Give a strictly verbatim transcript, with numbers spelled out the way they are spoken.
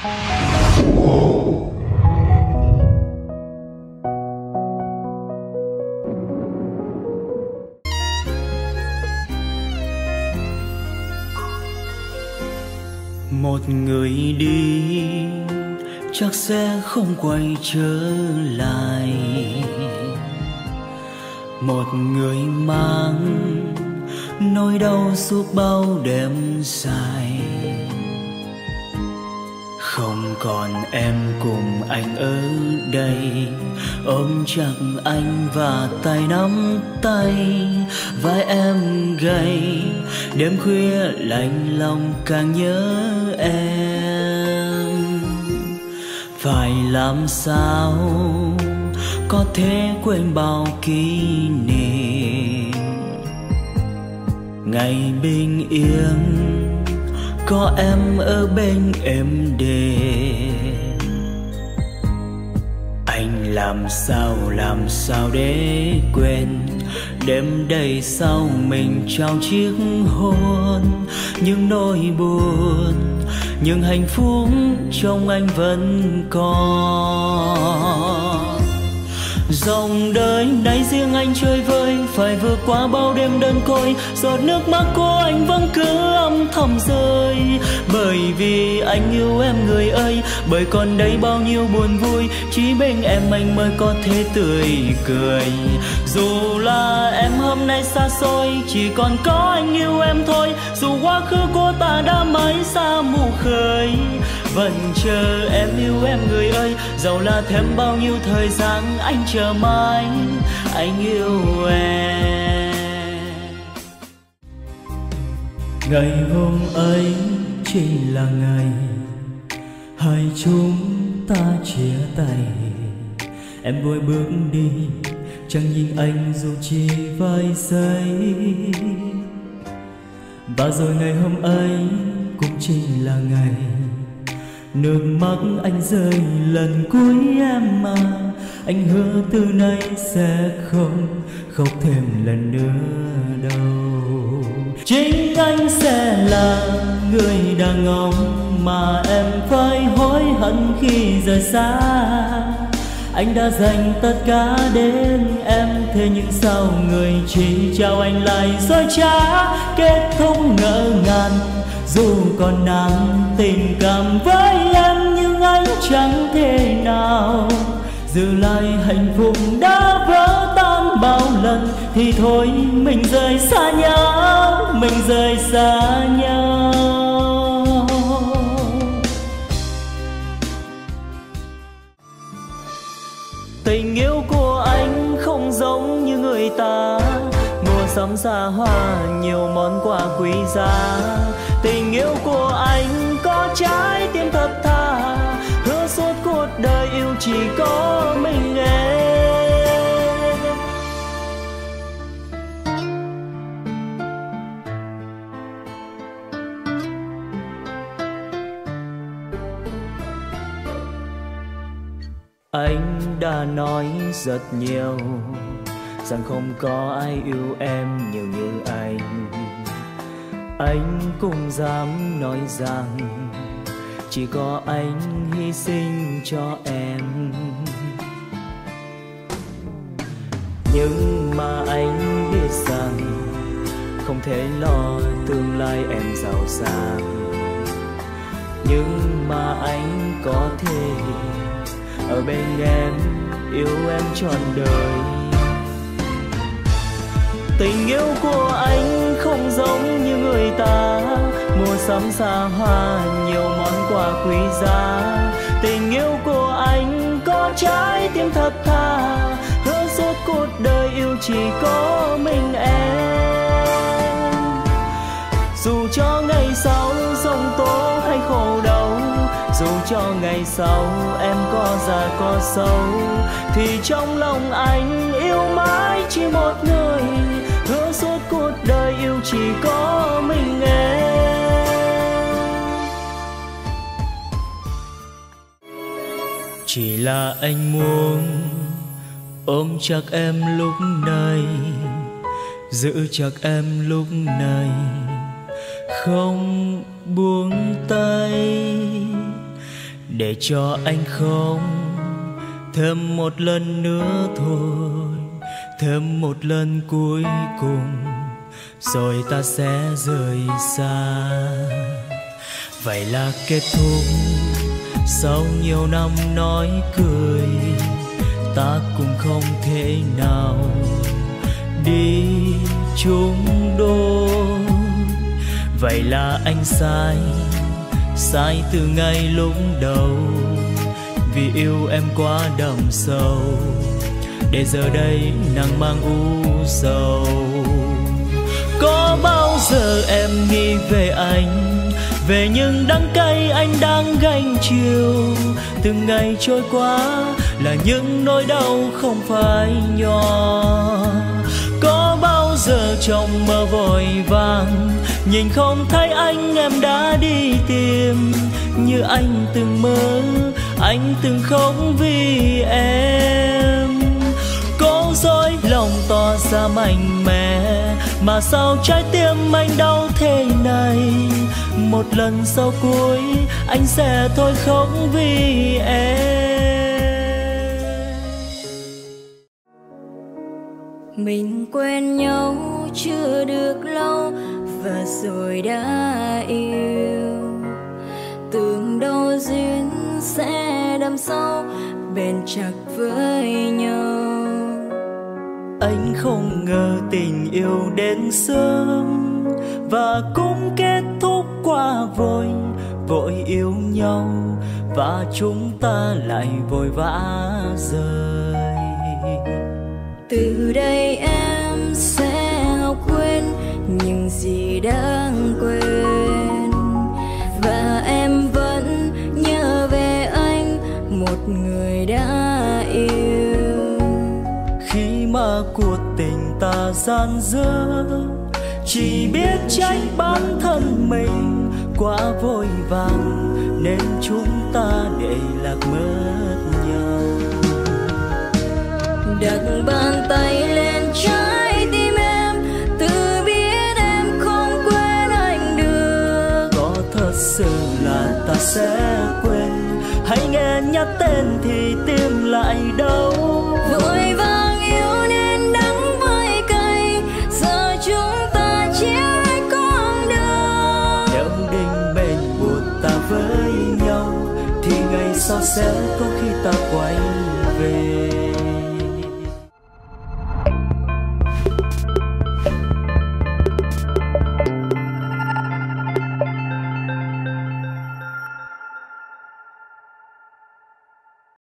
Một người đi chắc sẽ không quay trở lại, một người mang nỗi đau suốt bao đêm dài. Không còn em cùng anh ở đây, ôm chặt anh và tay nắm tay. Vai em gầy, đêm khuya lạnh lòng càng nhớ em. Phải làm sao có thể quên bao kỷ niệm, ngày bình yên có em ở bên em đêm. Anh làm sao làm sao để quên đêm đầy sau mình trao chiếc hôn. Những nỗi buồn, những hạnh phúc trong anh vẫn còn. Dòng đời nay riêng anh chơi vơi, phải vượt qua bao đêm đơn côi. Giọt nước mắt của anh vẫn cứ âm thầm rơi, bởi vì anh yêu em người ơi. Bởi còn đây bao nhiêu buồn vui, chỉ bên em anh mới có thể tươi cười. Dù là em hôm nay xa xôi, chỉ còn có anh yêu em thôi. Dù quá khứ của ta đã mãi xa mù khơi, vẫn chờ em yêu em người ơi. Dẫu là thêm bao nhiêu thời gian, anh chờ mãi anh yêu em. Ngày hôm ấy chính là ngày hai chúng ta chia tay. Em vội bước đi, chẳng nhìn anh dù chỉ vài giây. Và rồi ngày hôm ấy cũng chính là ngày nước mắt anh rơi lần cuối em mà. Anh hứa từ nay sẽ không khóc thêm lần nữa đâu. Chính anh sẽ là người đàn ông mà em phải hối hận khi rời xa. Anh đã dành tất cả đến em, thế nhưng sao người chỉ trao anh lại dối trá. Kết thúc ngỡ ngàng, dù còn nàng tình cảm với em, nhưng anh chẳng thể nào giữ lại hạnh phúc đã vỡ tan bao lần. Thì thôi mình rời xa nhau, mình rời xa nhau. Tình yêu của anh không giống như người ta, mua sắm xa hoa nhiều món quà quý giá. Tình yêu của anh có trái tim thật thà, hứa suốt cuộc đời yêu chỉ có mình em. Anh đã nói rất nhiều rằng không có ai yêu em nhiều như anh. Anh cũng dám nói rằng chỉ có anh hy sinh cho em. Nhưng mà anh biết rằng không thể lo tương lai em giàu sang. Nhưng mà anh có thể ở bên em, yêu em trọn đời. Tình yêu của anh không giống như người ta, mua sắm xa hoa nhiều món quà quý giá. Tình yêu của anh có trái tim thật thà, hứa suốt cuộc đời yêu chỉ có mình em. Dù cho ngày sau giông tố hay khổ đau, dù cho ngày sau em có già có xấu, thì trong lòng anh yêu mãi chỉ một người, hứa suốt cuộc đời yêu chỉ có mình em. Chỉ là anh muốn ôm chặt em lúc này, giữ chặt em lúc này, không buông tay. để cho anh không thêm một lần nữa thôi, thêm một lần cuối cùng rồi ta sẽ rời xa. Vậy là kết thúc sau nhiều năm nói cười, ta cũng không thể nào đi chung đôi. Vậy là anh sai, sai từ ngay lúc đầu, vì yêu em quá đậm sâu, để giờ đây nàng mang u sầu. Có bao giờ em nghĩ về anh, về những đắng cay anh đang gánh chịu? Từng ngày trôi qua là những nỗi đau không phải nhỏ. Có bao giờ trong mơ vội vàng nhìn không thấy anh, em đã đi tìm, như anh từng mơ, anh từng khóc vì em. Cố dối lòng tỏ ra mạnh mẽ, mà sao trái tim anh đau thế này? Một lần sau cuối anh sẽ thôi khóc vì em. Mình quen nhau chưa được lâu và rồi đã yêu, tưởng đâu duyên sẽ đâm sâu bền chặt với nhau. Anh không ngờ tình yêu đến sớm và cũng kết thúc quá vội, vội yêu nhau và chúng ta lại vội vã rời. Từ đây em sẽ học quên những gì đang quên, và em vẫn nhớ về anh, một người đã yêu. Khi mà cuộc tình ta gian dở, chỉ biết trách bản thân mình quá vội vàng, nên chúng ta để lạc mất nhau. Đặt bàn tay lên trái tim em, tự biết em không quên anh được. Có thật sự là ta sẽ quên, hãy nghe nhắc tên thì tim lại đau. Vội vàng yêu nên đắng với cay, giờ chúng ta chia con đường. Nếu định bền buộc ta với nhau, thì ngày sau sẽ có khi ta quay về.